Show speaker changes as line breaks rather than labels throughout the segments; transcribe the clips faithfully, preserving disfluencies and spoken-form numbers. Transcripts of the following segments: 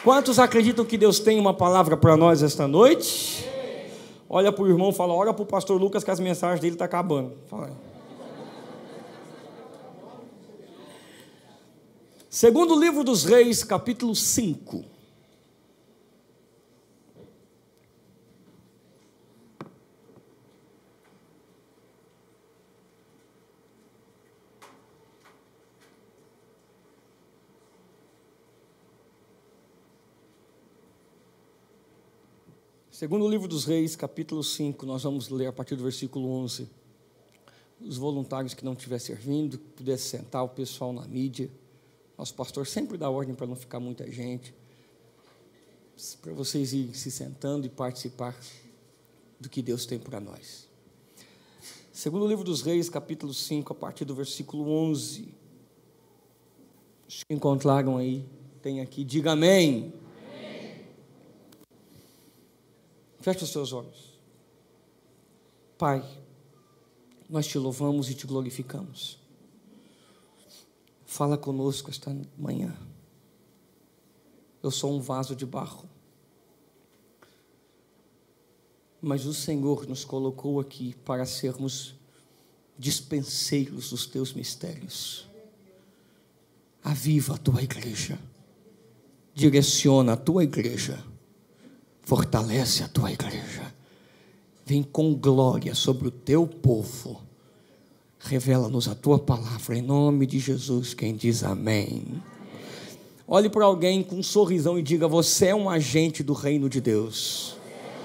Quantos acreditam que Deus tem uma palavra para nós esta noite? Olha para o irmão e fala, ora para o pastor Lucas que as mensagens dele estão acabando. Fala. Segundo livro dos Reis, capítulo cinco. Segundo livro dos Reis, capítulo cinco, nós vamos ler a partir do versículo onze. Os voluntários que não estiver servindo, pudesse sentar, o pessoal na mídia. Nosso pastor sempre dá ordem para não ficar muita gente. Para vocês irem se sentando e participar do que Deus tem para nós. Segundo livro dos Reis, capítulo cinco, a partir do versículo onze. Os que encontraram aí, tem aqui, diga amém. Feche os seus olhos. Pai, nós te louvamos e te glorificamos. Fala conosco esta manhã. Eu sou um vaso de barro, mas o Senhor nos colocou aqui para sermos dispenseiros dos teus mistérios. Aviva a tua igreja, direciona a tua igreja, fortalece a tua igreja, vem com glória sobre o teu povo, revela-nos a tua palavra, em nome de Jesus. Quem diz amém? Olhe para alguém com um sorrisão e diga, você é um agente do reino de Deus.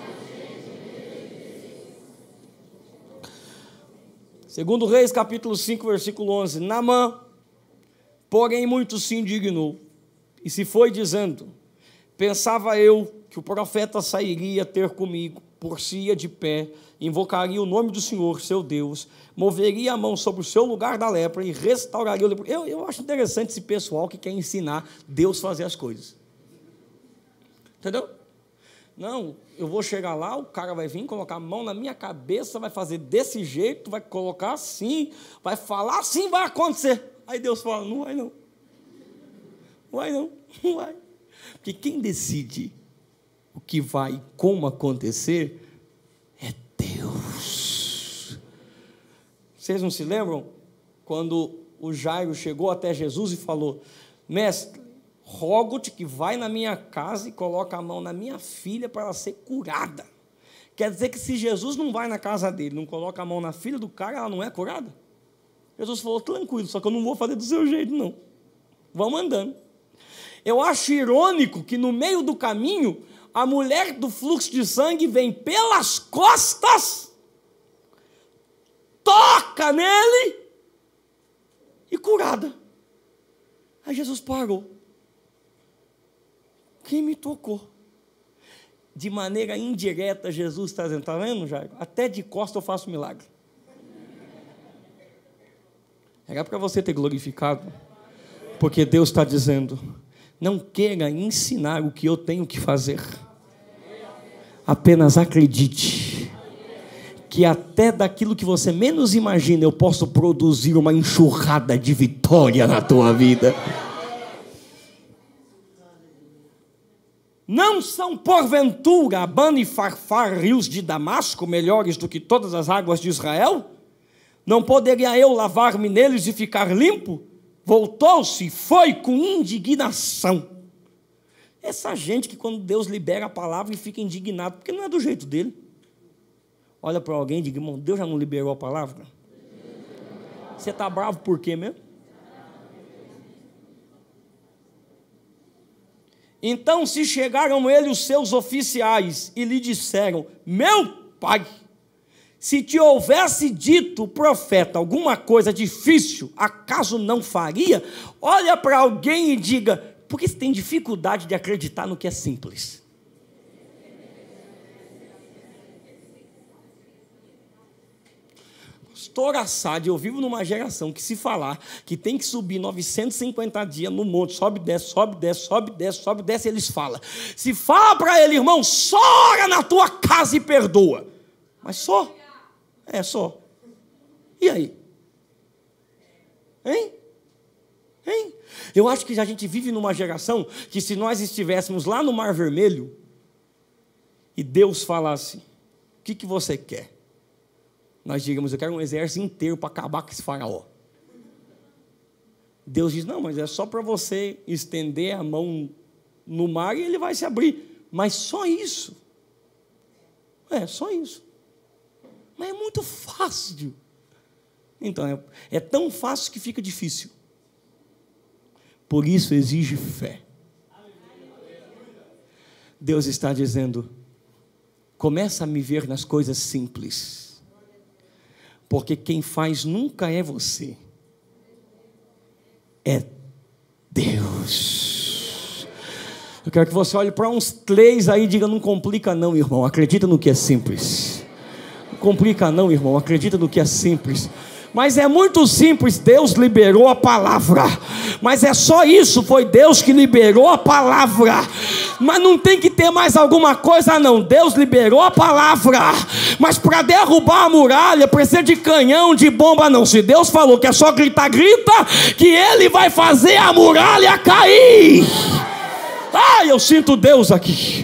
Segundo Reis, capítulo cinco, versículo onze. Naamã, porém, muito se indignou, e se foi dizendo, pensava eu que o profeta sairia ter comigo, por-se-ia de pé, invocaria o nome do Senhor, seu Deus, moveria a mão sobre o seu lugar da lepra e restauraria o lepro. Eu, eu acho interessante esse pessoal que quer ensinar Deus a fazer as coisas. Entendeu? Não, eu vou chegar lá, o cara vai vir, colocar a mão na minha cabeça, vai fazer desse jeito, vai colocar assim, vai falar assim, vai acontecer. Aí Deus fala, não vai não. Não vai não, não vai. Porque quem decide o que vai e como acontecer é Deus. Vocês não se lembram quando o Jairo chegou até Jesus e falou, mestre, rogo-te que vai na minha casa e coloca a mão na minha filha para ela ser curada. Quer dizer que se Jesus não vai na casa dele, não coloca a mão na filha do cara, ela não é curada? Jesus falou, tranquilo, só que eu não vou fazer do seu jeito não, vamos andando. Eu acho irônico que no meio do caminho a mulher do fluxo de sangue vem pelas costas, toca nele e curada. Aí Jesus parou. Quem me tocou? De maneira indireta, Jesus está dizendo, está vendo, Jairo? Até de costa eu faço milagre. Era para você ter glorificado, porque Deus está dizendo, não queira ensinar o que eu tenho que fazer. Apenas acredite que até daquilo que você menos imagina eu posso produzir uma enxurrada de vitória na tua vida. Não são porventura Abana e Farfar, rios de Damasco, melhores do que todas as águas de Israel? Não poderia eu lavar-me neles e ficar limpo? Voltou-se e foi com indignação. Essa gente que quando Deus libera a palavra e fica indignado, porque não é do jeito dele. Olha para alguém e diga, irmão, Deus já não liberou a palavra? Você está bravo por quê mesmo? Então se chegaram ele os seus oficiais e lhe disseram, meu pai, se te houvesse dito o profeta alguma coisa difícil, acaso não faria? Olha para alguém e diga, por que você tem dificuldade de acreditar no que é simples? Pastor Assad, eu vivo numa geração que se falar que tem que subir novecentos e cinquenta dias no monte, sobe, desce, sobe, desce, sobe, desce, sobe, desce, eles falam. Se fala para ele, irmão, só ora na tua casa e perdoa. Mas só? É só. E aí? Hein? Hein? Eu acho que a gente vive numa geração que, se nós estivéssemos lá no Mar Vermelho e Deus falasse: o que, que você quer? Nós diríamos: eu quero um exército inteiro para acabar com esse faraó. Deus diz: não, mas é só para você estender a mão no mar e ele vai se abrir. Mas só isso. É, só isso. Mas é muito fácil. Então, é, é tão fácil que fica difícil. Por isso exige fé. Deus está dizendo: começa a me ver nas coisas simples, porque quem faz nunca é você, é Deus. Eu quero que você olhe para uns três aí e diga: não complica não, irmão, acredita no que é simples. Não complica não, irmão, acredita no que é simples. Mas é muito simples, Deus liberou a palavra. Mas é só isso, foi Deus que liberou a palavra. Mas não tem que ter mais alguma coisa não, Deus liberou a palavra. Mas para derrubar a muralha precisa de canhão, de bomba não. Se Deus falou que é só gritar, grita, que Ele vai fazer a muralha cair. Ai, eu sinto Deus aqui.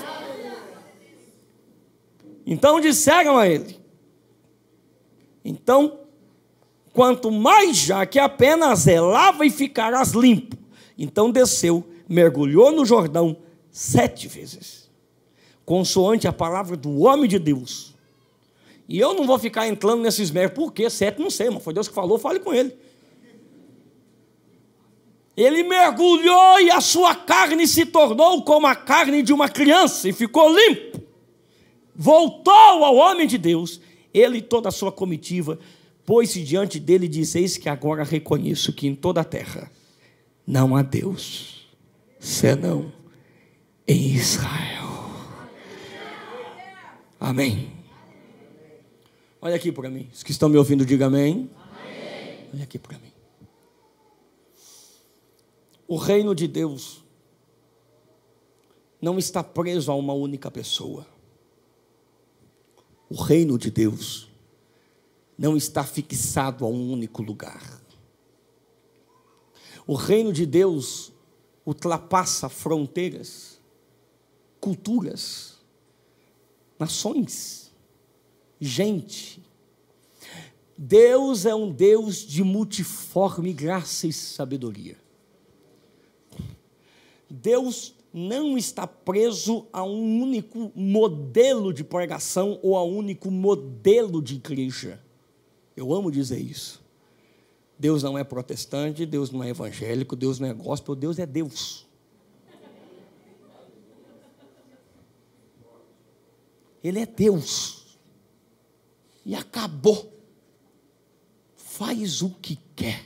Então disseram a ele: então, quanto mais já que apenas é, lava e ficarás limpo. Então desceu, mergulhou no Jordão sete vezes, consoante a palavra do homem de Deus. E eu não vou ficar entrando nesses méritos. Por quê? Sete não sei, mas foi Deus que falou, fale com ele. Ele mergulhou e a sua carne se tornou como a carne de uma criança e ficou limpo. Voltou ao homem de Deus, ele e toda a sua comitiva, pôs-se diante dele e disse: eis que agora reconheço que em toda a terra não há Deus senão em Israel. Amém. Olha aqui para mim, os que estão me ouvindo, digam amém. Amém. Olha aqui para mim. O reino de Deus não está preso a uma única pessoa. O reino de Deus não está fixado a um único lugar. O reino de Deus ultrapassa fronteiras, culturas, nações, gente. Deus é um Deus de multiforme graça e sabedoria. Deus não está preso a um único modelo de pregação ou a um único modelo de igreja. Eu amo dizer isso. Deus não é protestante, Deus não é evangélico, Deus não é gospel, Deus é Deus. Ele é Deus. E acabou. Faz o que quer,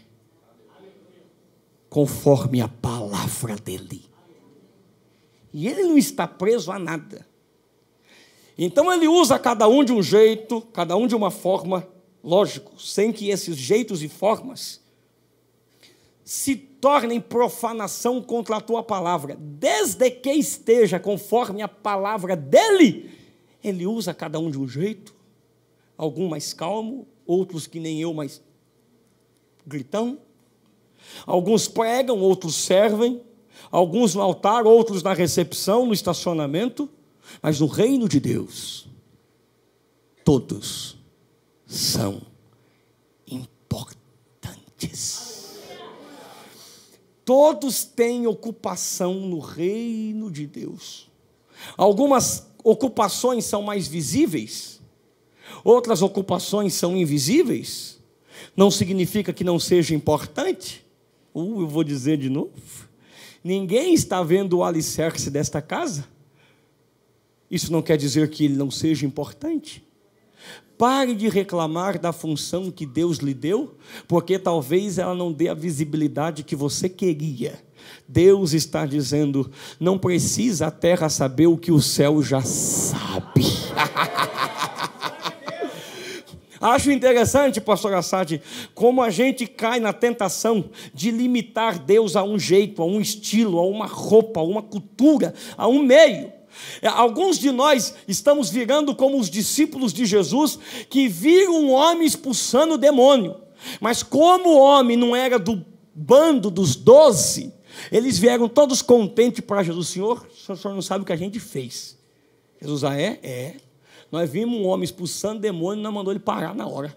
conforme a palavra dele. E ele não está preso a nada. Então ele usa cada um de um jeito, cada um de uma forma, lógico, sem que esses jeitos e formas se tornem profanação contra a tua palavra. Desde que esteja conforme a palavra dele, ele usa cada um de um jeito, algum mais calmo, outros que nem eu, mas gritão. Alguns pregam, outros servem. Alguns no altar, outros na recepção, no estacionamento. Mas no reino de Deus, todos são importantes. Todos têm ocupação no reino de Deus. Algumas ocupações são mais visíveis, outras ocupações são invisíveis. Não significa que não seja importante. Uh, eu vou dizer de novo. Ninguém está vendo o alicerce desta casa. Isso não quer dizer que ele não seja importante. Pare de reclamar da função que Deus lhe deu, porque talvez ela não dê a visibilidade que você queria. Deus está dizendo: não precisa a terra saber o que o céu já sabe. Acho interessante, pastor Assad, como a gente cai na tentação de limitar Deus a um jeito, a um estilo, a uma roupa, a uma cultura, a um meio. Alguns de nós estamos virando como os discípulos de Jesus, que viram um homem expulsando o demônio. Mas como o homem não era do bando dos doze, eles vieram todos contentes para Jesus. Senhor, o senhor não sabe o que a gente fez. Jesus, ah é? É. Nós vimos um homem expulsando demônio e nós mandou ele parar na hora.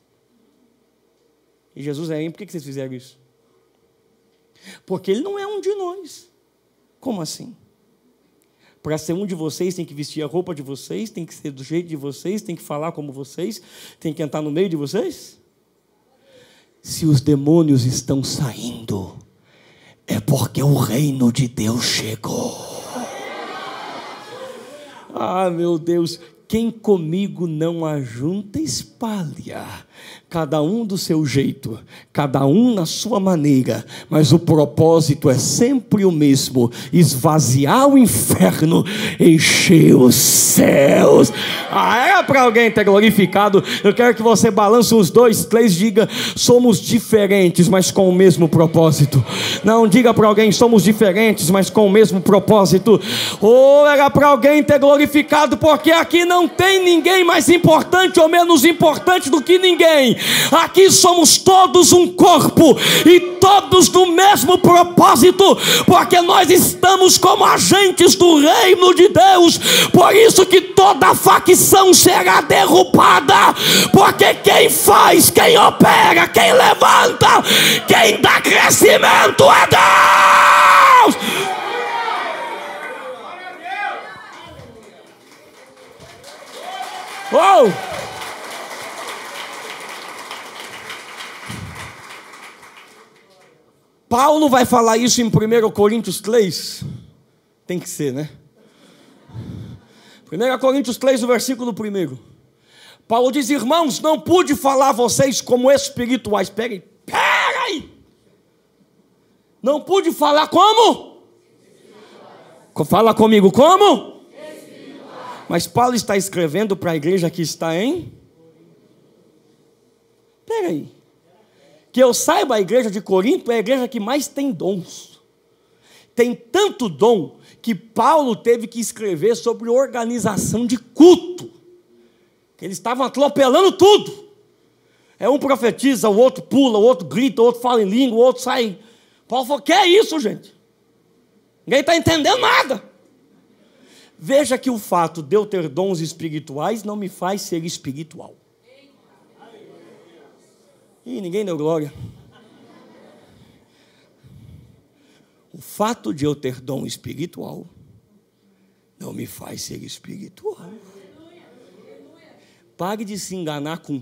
E Jesus, é, por que vocês fizeram isso? Porque ele não é um de nós. Como assim? Para ser um de vocês, tem que vestir a roupa de vocês, tem que ser do jeito de vocês, tem que falar como vocês, tem que entrar no meio de vocês? Se os demônios estão saindo, é porque o reino de Deus chegou. Ah, meu Deus, quem comigo não ajunta, espalha. Cada um do seu jeito, cada um na sua maneira, mas o propósito é sempre o mesmo: esvaziar o inferno, encher os céus. Ah, é para alguém ter glorificado. Eu quero que você balance uns dois, três, diga: somos diferentes, mas com o mesmo propósito. Não, diga para alguém: somos diferentes, mas com o mesmo propósito. Ou era para alguém ter glorificado, porque aqui não tem ninguém mais importante ou menos importante do que ninguém. Aqui somos todos um corpo e todos do mesmo propósito, porque nós estamos como agentes do reino de Deus. Por isso que toda facção será derrubada, porque quem faz, quem opera, quem levanta, quem dá crescimento é Deus. Oh! Paulo vai falar isso em primeira Coríntios três. Tem que ser, né? primeira Coríntios três, no versículo um. Paulo diz: irmãos, não pude falar a vocês como espirituais. Pera aí, pera aí. Não pude falar como? Fala comigo, como? Mas Paulo está escrevendo para a igreja que está em... Pera aí. Que eu saiba, a igreja de Corinto é a igreja que mais tem dons. Tem tanto dom que Paulo teve que escrever sobre organização de culto. Que eles estavam atropelando tudo. É um profetiza, o outro pula, o outro grita, o outro fala em língua, o outro sai. Paulo falou: que é isso, gente? Ninguém está entendendo nada. Veja que o fato de eu ter dons espirituais não me faz ser espiritual. Ih, ninguém deu glória. O fato de eu ter dom espiritual não me faz ser espiritual. Pare de se enganar com...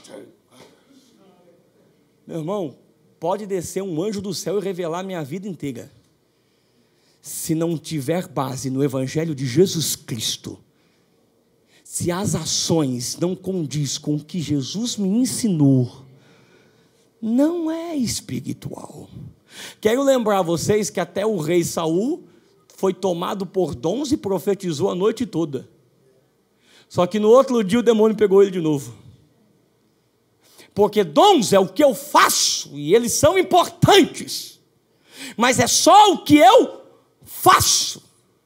Meu irmão, pode descer um anjo do céu e revelar minha vida inteira. Se não tiver base no Evangelho de Jesus Cristo, se as ações não condiz com o que Jesus me ensinou, não é espiritual. Quero lembrar vocês que até o rei Saul foi tomado por dons e profetizou a noite toda. Só que no outro dia o demônio pegou ele de novo. Porque dons é o que eu faço e eles são importantes, mas é só o que eu faço.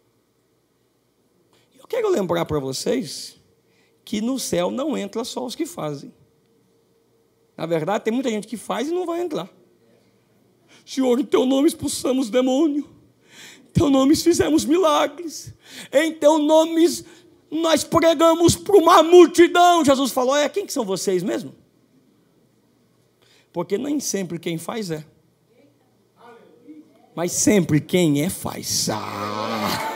Eu quero lembrar para vocês que no céu não entra só os que fazem. Na verdade, tem muita gente que faz e não vai entrar. Senhor, em teu nome expulsamos demônio, em teu nome fizemos milagres, em teu nome nós pregamos para uma multidão. Jesus falou: é, quem que são vocês mesmo? Porque nem sempre quem faz é, mas sempre quem é faz. Ah.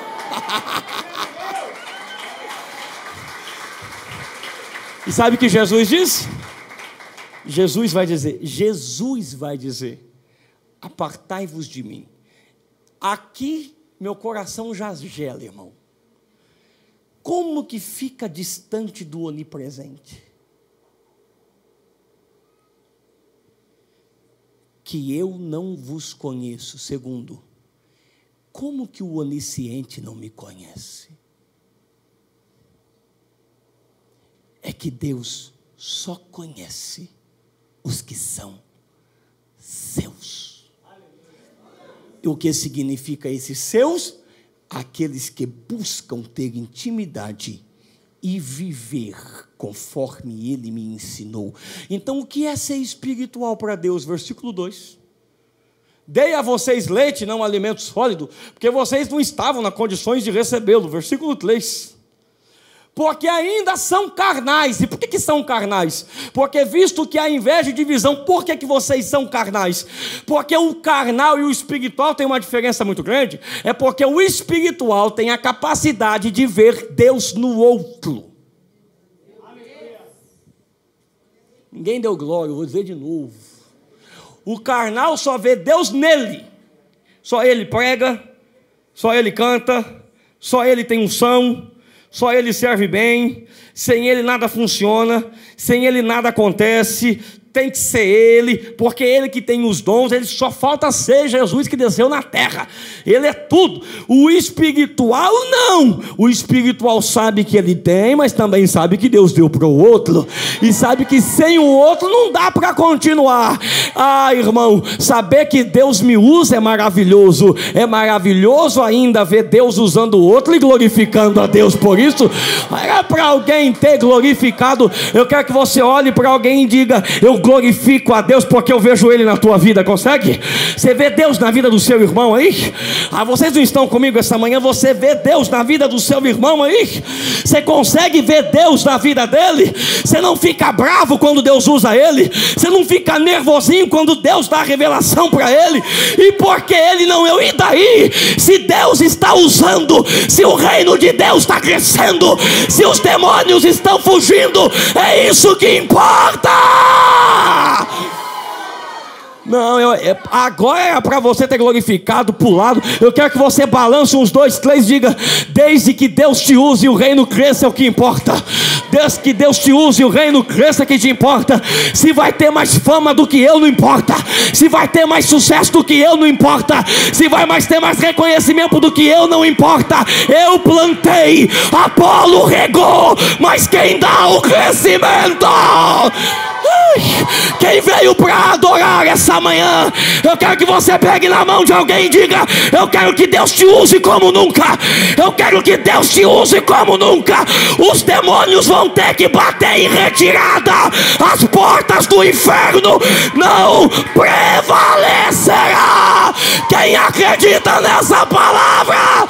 E sabe o que Jesus disse? Jesus vai dizer, Jesus vai dizer: apartai-vos de mim. Aqui meu coração já gela, irmão. Como que fica distante do onipresente? Que eu não vos conheço. Segundo, como que o onisciente não me conhece? É que Deus só conhece os que são seus. E o que significa esses seus? Aqueles que buscam ter intimidade e viver conforme Ele me ensinou. Então, o que é ser espiritual para Deus? Versículo dois. Dei a vocês leite, não alimento sólido, porque vocês não estavam nas condições de recebê-lo. Versículo três. Porque ainda são carnais. E por que que são carnais? Porque visto que há inveja e divisão, por que que vocês são carnais? Porque o carnal e o espiritual tem uma diferença muito grande. É porque o espiritual tem a capacidade de ver Deus no outro. Ninguém deu glória, eu vou dizer de novo. O carnal só vê Deus nele. Só ele prega, só ele canta, só ele tem unção, só ele serve bem. Sem ele nada funciona, sem ele nada acontece. Tem que ser ele, porque ele que tem os dons. Ele só falta ser Jesus que desceu na terra. Ele é tudo. O espiritual não. O espiritual sabe que ele tem, mas também sabe que Deus deu para o outro, e sabe que sem o outro não dá para continuar. Ah, irmão, saber que Deus me usa é maravilhoso. É maravilhoso ainda ver Deus usando o outro e glorificando a Deus por isso. Era para alguém ter glorificado. Eu quero que você olhe para alguém e diga: eu glorifico a Deus porque eu vejo Ele na tua vida. Consegue? Você vê Deus na vida do seu irmão aí? Ah, vocês não estão comigo essa manhã? Você vê Deus na vida do seu irmão aí? Você consegue ver Deus na vida dele? Você não fica bravo quando Deus usa ele? Você não fica nervosinho quando Deus dá a revelação para ele? E porque ele não eu? E daí? Se Deus está usando, se o reino de Deus está crescendo, se os demônios estão fugindo, é isso que importa. Não, eu, é, agora é para você ter glorificado, pulado. Eu quero que você balance uns dois, três, diga: desde que Deus te use e o reino cresça é o que importa. Desde que Deus te use e o reino cresça é que te importa. Se vai ter mais fama do que eu, não importa. Se vai ter mais sucesso do que eu, não importa. Se vai mais ter mais reconhecimento do que eu, não importa. Eu plantei, Apolo regou, mas quem dá o crescimento? Quem veio para adorar essa manhã, eu quero que você pegue na mão de alguém e diga: eu quero que Deus te use como nunca. Eu quero que Deus te use como nunca. Os demônios vão ter que bater em retirada. As portas do inferno não prevalecerá. Quem acredita nessa palavra?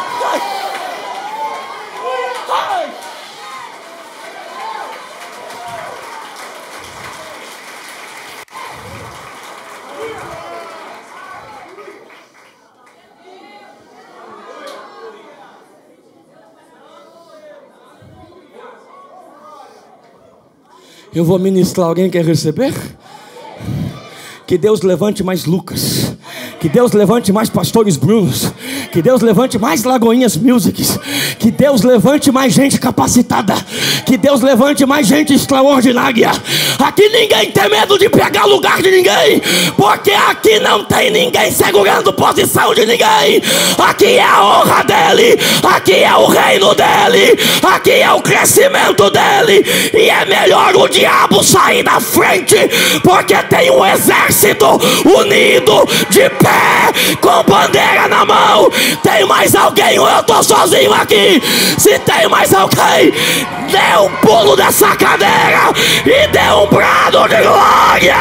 Eu vou ministrar. Alguém quer receber? Que Deus levante mais Lucas. Que Deus levante mais pastores Brunos. Que Deus levante mais Lagoinhas Musics. Que Deus levante mais gente capacitada. Que Deus levante mais gente extraordinária. Aqui ninguém tem medo de pegar lugar de ninguém, porque aqui não tem ninguém segurando posição de ninguém. Aqui é a honra dele. Aqui é o reino dele. Aqui é o crescimento dele. E é melhor o diabo sair da frente, porque tem um exército unido, de pé, com bandeira na mão. Tem mais alguém ou eu estou sozinho aqui? Se tem mais alguém, dê um pulo dessa cadeira e dê um brado de glória.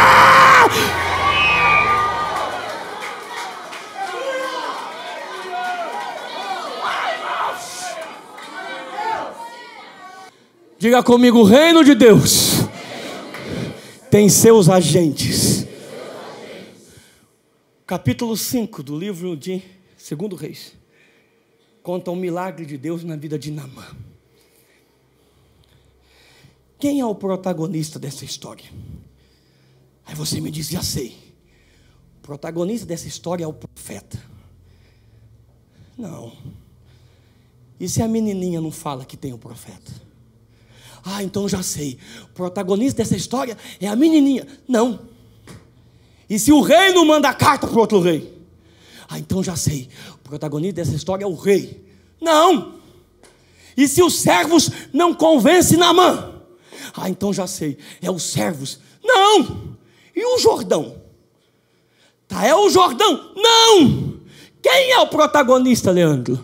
Diga comigo: o reino de Deus tem seus agentes. Capítulo cinco do livro de Segundo Reis conta um milagre de Deus na vida de Naamã. Quem é o protagonista dessa história? Aí você me diz: já sei. O protagonista dessa história é o profeta. Não. E se a menininha não fala que tem o profeta? Ah, então já sei. O protagonista dessa história é a menininha. Não. E se o rei não manda carta para o outro rei? Ah, então já sei. O protagonista dessa história é o rei. Não. E se os servos não convencem Naamã? Ah, então já sei. É os servos. Não. E o Jordão? Tá, é o Jordão? Não. Quem é o protagonista, Leandro?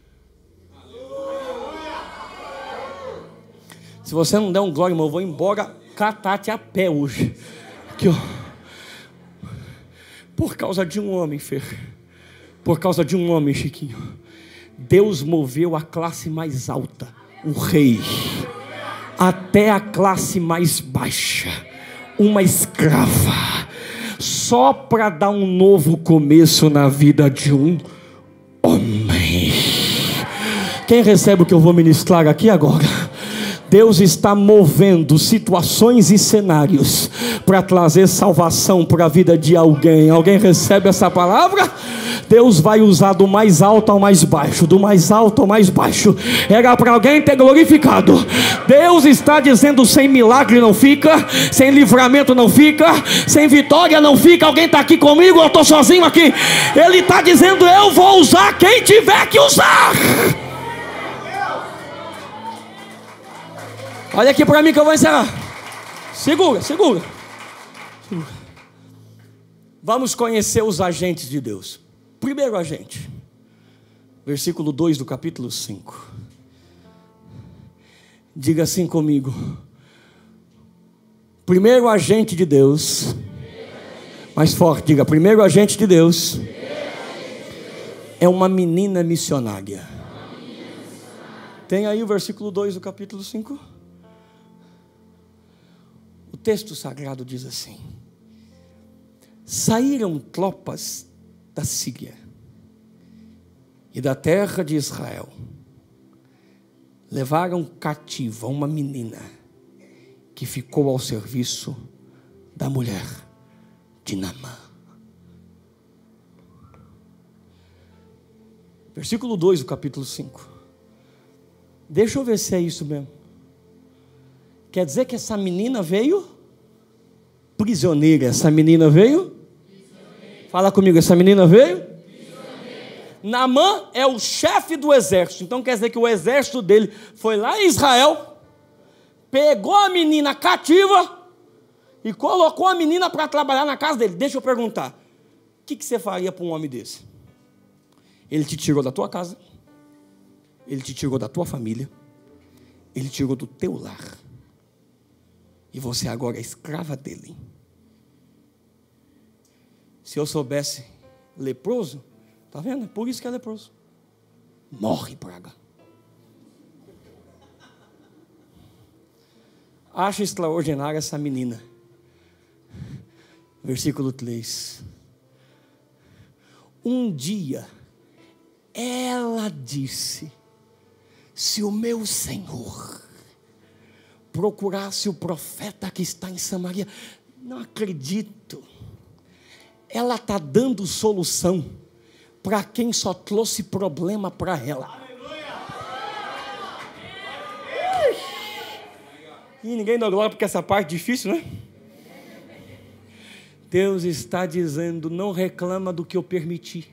Se você não der um glória, irmão, eu vou embora catar-te a pé hoje. Aqui, ó. Por causa de um homem, Fer, por causa de um homem, Chiquinho, Deus moveu a classe mais alta, o rei, até a classe mais baixa, uma escrava, só para dar um novo começo na vida de um homem. Quem recebe o que eu vou ministrar aqui agora? Deus está movendo situações e cenários para trazer salvação para a vida de alguém. Alguém recebe essa palavra? Deus vai usar do mais alto ao mais baixo, do mais alto ao mais baixo. Era para alguém ter glorificado. Deus está dizendo: sem milagre não fica, sem livramento não fica, sem vitória não fica. Alguém está aqui comigo? Eu estou sozinho aqui. Ele está dizendo: eu vou usar quem tiver que usar. Olha aqui para mim que eu vou encerrar. Segura, segura, segura. Vamos conhecer os agentes de Deus. Primeiro agente, versículo dois do capítulo cinco. Diga assim comigo: primeiro agente de Deus. Mais forte, diga: primeiro agente de Deus é uma menina missionária. Tem aí o versículo dois do capítulo cinco? O texto sagrado diz assim: saíram tropas da Síria e da terra de Israel, levaram cativa uma menina que ficou ao serviço da mulher de Naamã. Versículo dois do capítulo cinco. Deixa eu ver se é isso mesmo. Quer dizer que essa menina veio prisioneira. Essa menina veio? Prisioneira. Fala comigo, essa menina veio? Prisioneira. Naamã é o chefe do exército. Então quer dizer que o exército dele foi lá em Israel, pegou a menina cativa e colocou a menina para trabalhar na casa dele. Deixa eu perguntar: o que, que você faria para um homem desse? Ele te tirou da tua casa, ele te tirou da tua família, ele tirou do teu lar, e você agora é escrava dele. Se eu soubesse leproso, tá vendo? Por isso que é leproso. Morre, praga. Acho extraordinária essa menina. Versículo três. Um dia ela disse: se o meu Senhor procurasse o profeta que está em Samaria. Não acredito. Ela está dando solução para quem só trouxe problema para ela. E ninguém dá glória porque essa parte é difícil, né? Deus está dizendo: não reclama do que eu permiti.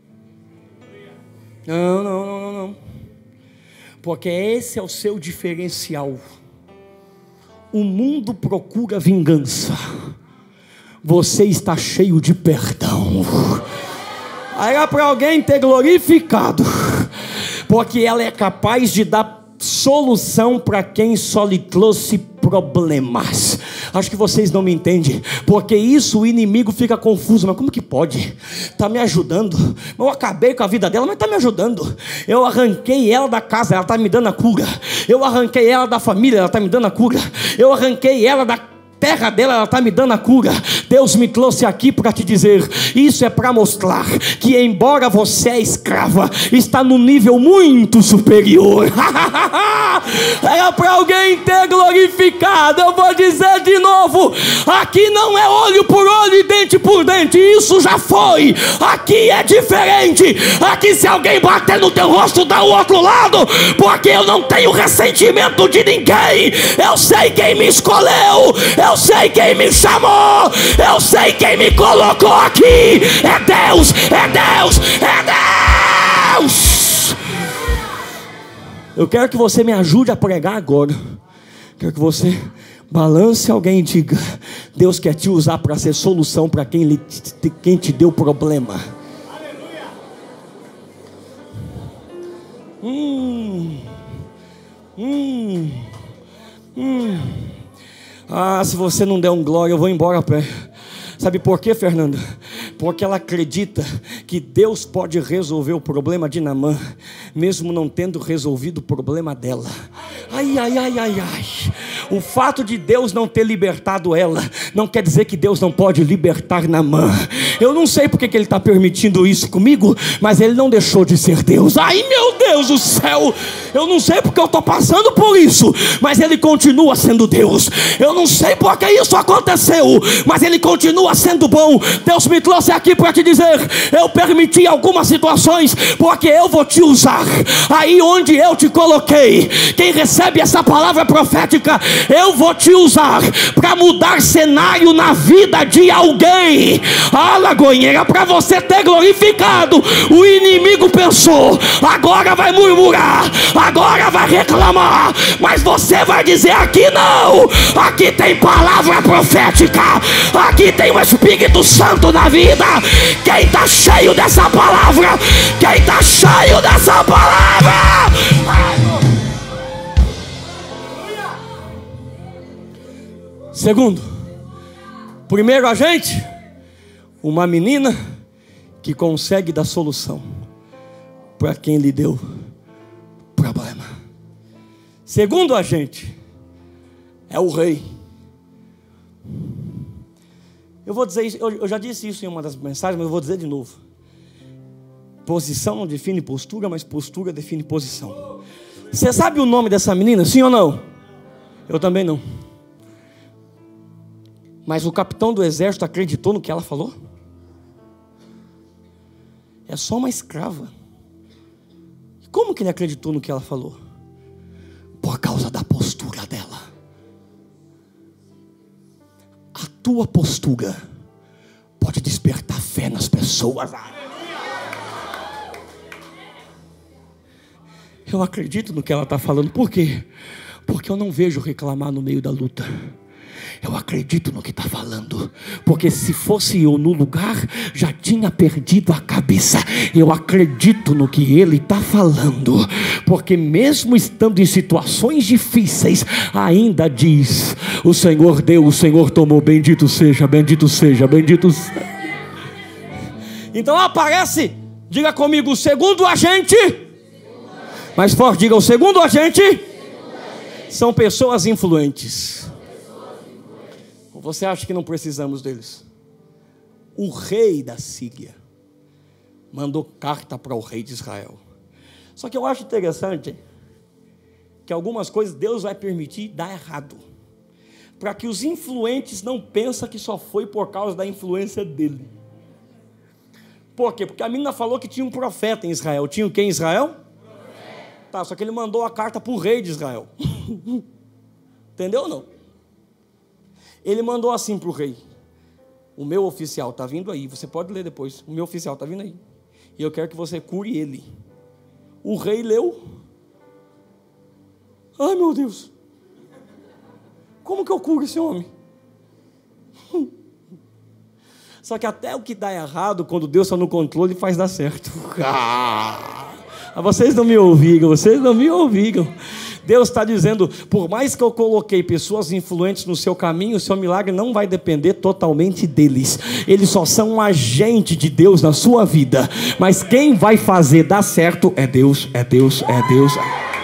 Não, não, não, não, não. Porque esse é o seu diferencial. O mundo procura vingança, você está cheio de perdão. Aí é para alguém ter glorificado, porque ela é capaz de dar solução para quem só lhe trouxe problemas. Acho que vocês não me entendem, porque isso o inimigo fica confuso. Mas como que pode? Está me ajudando. Eu acabei com a vida dela, mas está me ajudando. Eu arranquei ela da casa, ela está me dando a cura. Eu arranquei ela da família, ela está me dando a cura. Eu arranquei ela da terra dela, ela está me dando a cura. Deus me trouxe aqui para te dizer: isso é para mostrar que, embora você é escrava, está num nível muito superior. É para alguém ter glorificado. Eu vou dizer de novo: aqui não é olho por olho e dente por dente. Isso já foi. Aqui é diferente. Aqui, se alguém bater no teu rosto, dá o outro lado, porque eu não tenho ressentimento de ninguém. Eu sei quem me escolheu. Eu Eu sei quem me chamou, eu sei quem me colocou aqui. É Deus, é Deus, é Deus. Eu quero que você me ajude a pregar agora. Quero que você balance alguém e diga: Deus quer te usar para ser solução para quem, quem te deu problema. Hum, hum, hum. Ah, se você não der um glória, eu vou embora a pé. Sabe por quê, Fernanda? Porque ela acredita que Deus pode resolver o problema de Naamã, mesmo não tendo resolvido o problema dela. Ai, ai, ai, ai, ai. O fato de Deus não ter libertado ela, não quer dizer que Deus não pode libertar Naamã. Eu não sei porque que Ele está permitindo isso comigo, mas Ele não deixou de ser Deus. Ai, meu Deus do céu, eu não sei porque eu estou passando por isso, mas Ele continua sendo Deus. Eu não sei porque isso aconteceu, mas Ele continua sendo bom. Deus me trouxe aqui para te dizer: eu permiti algumas situações, porque eu vou te usar aí onde eu te coloquei. Quem recebe essa palavra profética, eu vou te usar para mudar cenário na vida de alguém. Ah, Lagoinha, para você ter glorificado. O inimigo pensou: agora vai murmurar, agora vai reclamar, mas você vai dizer: aqui não, aqui tem palavra profética, aqui tem o Espírito Santo na vida. Quem está cheio dessa palavra? Quem está cheio dessa palavra? Segundo, primeiro agente, uma menina que consegue dar solução para quem lhe deu problema. Segundo agente é o rei. Eu vou dizer isso, eu já disse isso em uma das mensagens, mas eu vou dizer de novo. Posição não define postura, mas postura define posição. Você sabe o nome dessa menina, sim ou não? Eu também não. Mas o capitão do exército acreditou no que ela falou? É só uma escrava. Como que ele acreditou no que ela falou? Por causa da postura dela. A tua postura pode despertar fé nas pessoas. Eu acredito no que ela está falando. Por quê? Porque eu não vejo reclamar no meio da luta. Eu acredito no que está falando, porque se fosse eu no lugar, já tinha perdido a cabeça. Eu acredito no que ele está falando, porque mesmo estando em situações difíceis, ainda diz: o Senhor deu, o Senhor tomou, bendito seja, bendito seja, bendito seja. Então aparece, diga comigo, o segundo agente. Mais forte, diga: o segundo agente são pessoas influentes. Você acha que não precisamos deles? O rei da Síria mandou carta para o rei de Israel. Só que eu acho interessante que algumas coisas Deus vai permitir dar errado, para que os influentes não pensem que só foi por causa da influência dele. Por quê? Porque a menina falou que tinha um profeta em Israel. Tinha o que em Israel? Profeta. Tá, só que ele mandou a carta para o rei de Israel. Entendeu ou não? Ele mandou assim para o rei: o meu oficial está vindo aí, você pode ler depois, o meu oficial está vindo aí, e eu quero que você cure ele. O rei leu: ai meu Deus, como que eu curo esse homem? Só que até o que dá errado, quando Deus está no controle, faz dar certo. Ah, vocês não me ouviram, vocês não me ouviram. Deus está dizendo: por mais que eu coloquei pessoas influentes no seu caminho, o seu milagre não vai depender totalmente deles. Eles só são um agente de Deus na sua vida. Mas quem vai fazer dar certo é Deus, é Deus, é Deus.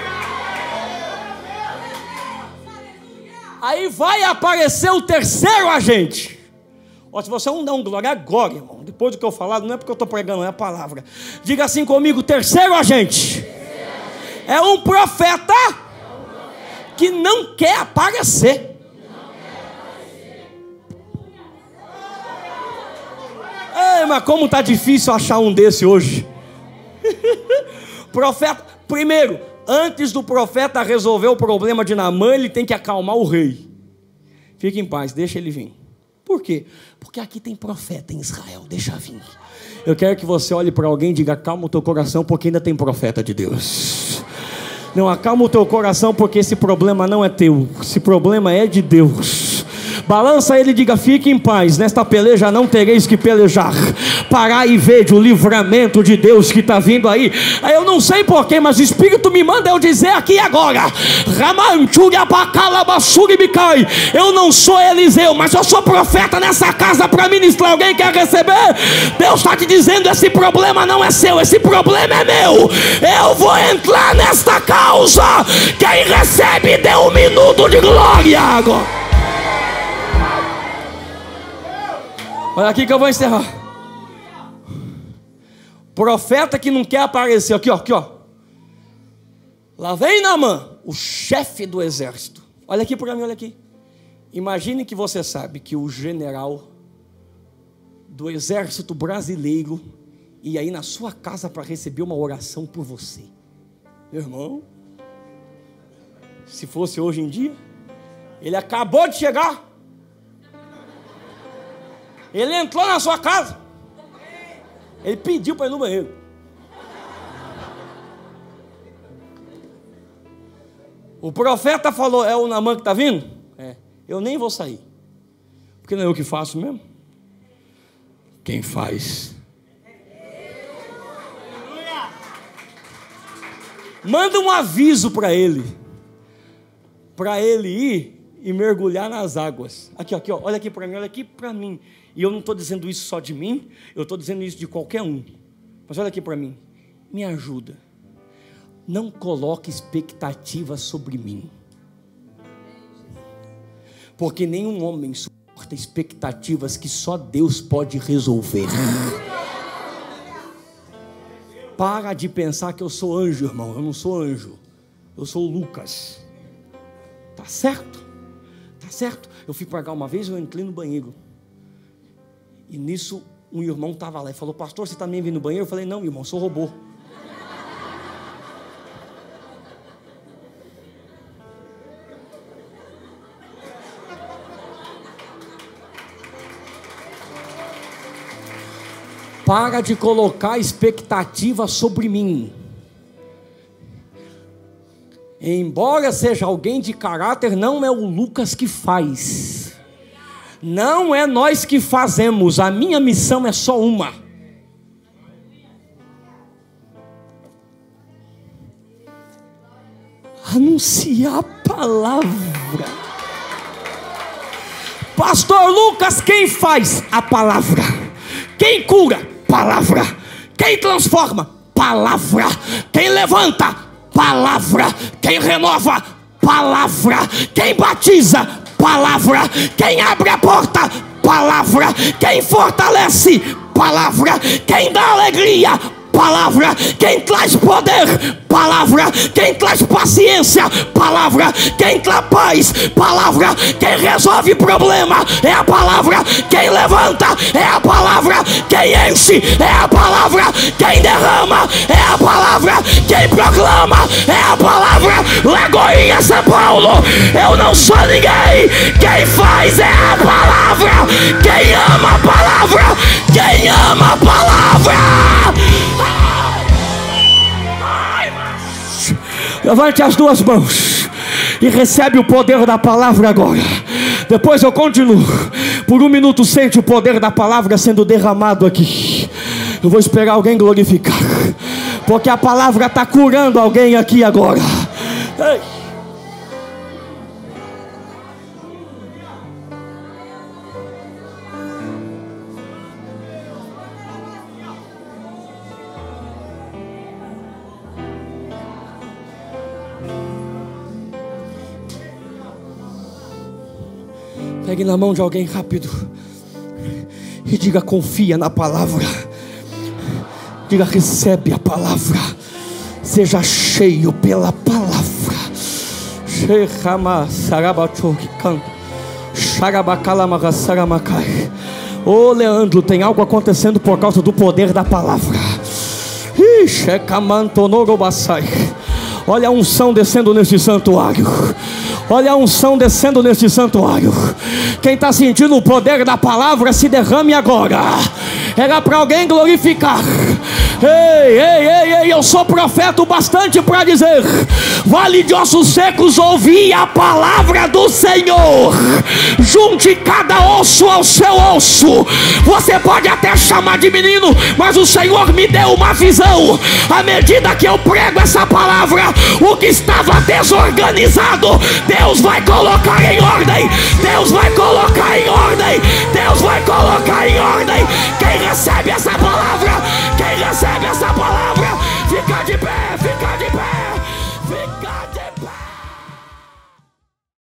Aí vai aparecer o terceiro agente. Ó, se você não dá um glória, agora, irmão. Depois do que eu falar, não é porque eu estou pregando, é a palavra. Diga assim comigo: terceiro agente é um profeta que não quer aparecer. Ei, mas como está difícil achar um desse hoje. Profeta, primeiro, antes do profeta resolver o problema de Naamã, ele tem que acalmar o rei. Fique em paz, deixa ele vir. Por quê? Porque aqui tem profeta em Israel, deixa vir. Eu quero que você olhe para alguém e diga: calma o teu coração, porque ainda tem profeta de Deus. Não, acalma o teu coração, porque esse problema não é teu, esse problema é de Deus. Balança ele e diga: fique em paz, nesta peleja não tereis que pelejar, parar e ver o livramento de Deus que está vindo aí. Eu não sei porquê, mas o Espírito me manda eu dizer aqui agora: eu não sou Eliseu, mas eu sou profeta nessa casa para ministrar. Alguém quer receber? Deus está te dizendo: esse problema não é seu, esse problema é meu. Eu vou entrar nesta causa. Quem recebe, dê um minuto de glória agora. Olha aqui que eu vou encerrar. Profeta que não quer aparecer. Aqui, ó, aqui, ó. Lá vem Naamã, o chefe do exército. Olha aqui para mim, olha aqui. Imagine que você sabe que o general do exército brasileiro ia aí na sua casa para receber uma oração por você. Meu irmão, se fosse hoje em dia, ele acabou de chegar. Ele entrou na sua casa. Ele pediu para ir no banheiro. O profeta falou: é o Naamã que está vindo? É. Eu nem vou sair, porque não é eu que faço mesmo. Quem faz? Manda um aviso para ele, para ele ir e mergulhar nas águas. Aqui, aqui, ó, olha aqui para mim, olha aqui para mim. E eu não estou dizendo isso só de mim, eu estou dizendo isso de qualquer um. Mas olha aqui para mim, me ajuda. Não coloque expectativa sobre mim, porque nenhum homem suporta expectativas que só Deus pode resolver. Para de pensar que eu sou anjo, irmão. Eu não sou anjo, eu sou o Lucas. Tá certo? Tá certo? Eu fui pregar uma vez, eu entrei no banheiro, e nisso um irmão estava lá e falou: pastor, você também vem no banheiro? Eu falei: não, irmão, sou robô. Para de colocar expectativa sobre mim. Embora seja alguém de caráter, não é o Lucas que faz. Não é nós que fazemos. A minha missão é só uma: anunciar a palavra. Pastor Lucas, quem faz? A palavra. Quem cura? Palavra. Quem transforma? Palavra. Quem levanta? Palavra. Quem renova? Palavra. Quem batiza? Palavra. Quem abre a porta? Palavra. Quem fortalece? Palavra. Quem dá alegria? Palavra. Quem traz poder? Palavra. Quem traz paciência? Palavra. Quem traz paz? Palavra. Quem resolve problema? É a palavra. Quem levanta? É a palavra. Quem enche? É a palavra. Quem derrama? É a palavra. Quem proclama? É a palavra. Lagoinha, São Paulo, eu não sou ninguém. Quem faz é a palavra. Quem ama a palavra? Quem ama a palavra? Levante as duas mãos e recebe o poder da palavra agora. Depois eu continuo. Por um minuto sente o poder da palavra sendo derramado aqui. Eu vou esperar alguém glorificar, porque a palavra está curando alguém aqui agora. Ei. Pegue na mão de alguém rápido e diga: confia na palavra. Diga: recebe a palavra. Seja cheio pela palavra. Ô Leandro, tem algo acontecendo por causa do poder da palavra. Olha a unção descendo neste santuário. Olha a unção descendo neste santuário. Quem está sentindo o poder da palavra, se derrame agora. Era para alguém glorificar. Ei, ei, ei, ei, eu sou profeta o bastante para dizer: vale de ossos secos, ouvi a palavra do Senhor. Junte cada osso ao seu osso. Você pode até chamar de menino, mas o Senhor me deu uma visão. À medida que eu prego essa palavra, o que estava desorganizado, Deus vai colocar em ordem. Deus vai colocar em ordem. Deus vai